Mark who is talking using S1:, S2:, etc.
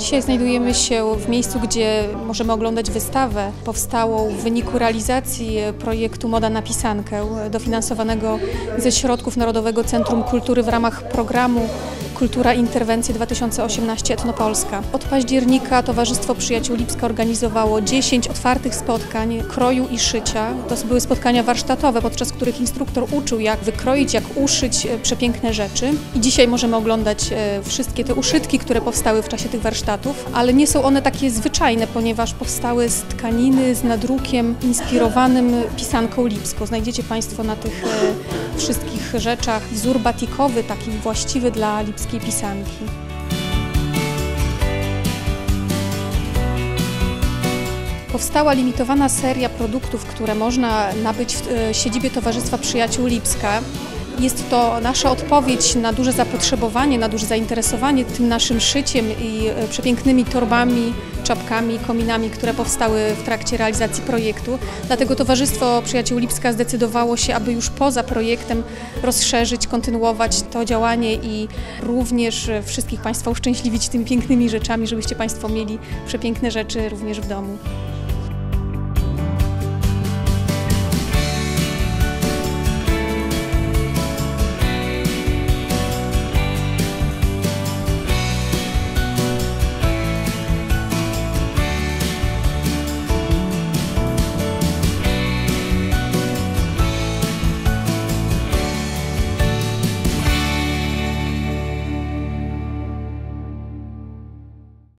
S1: Dzisiaj znajdujemy się w miejscu, gdzie możemy oglądać wystawę powstałą w wyniku realizacji projektu Moda na pisankę, dofinansowanego ze środków Narodowego Centrum Kultury w ramach programu Kultura Interwencje 2018 Etnopolska. Od października Towarzystwo Przyjaciół Lipska organizowało 10 otwartych spotkań kroju i szycia. To były spotkania warsztatowe, podczas których instruktor uczył, jak wykroić, jak uszyć przepiękne rzeczy. I dzisiaj możemy oglądać wszystkie te uszytki, które powstały w czasie tych warsztatów, ale nie są one takie zwyczajne, ponieważ powstały z tkaniny, z nadrukiem inspirowanym pisanką lipską. Znajdziecie Państwo na tych wszystkich rzeczach wzór batikowy, taki właściwy dla lipskiej pisanki. Powstała limitowana seria produktów, które można nabyć w siedzibie Towarzystwa Przyjaciół Lipska. Jest to nasza odpowiedź na duże zapotrzebowanie, na duże zainteresowanie tym naszym szyciem i przepięknymi torbami, czapkami, kominami, które powstały w trakcie realizacji projektu. Dlatego Towarzystwo Przyjaciół Lipska zdecydowało się, aby już poza projektem rozszerzyć, kontynuować to działanie i również wszystkich Państwa uszczęśliwić tymi pięknymi rzeczami, żebyście Państwo mieli przepiękne rzeczy również w domu.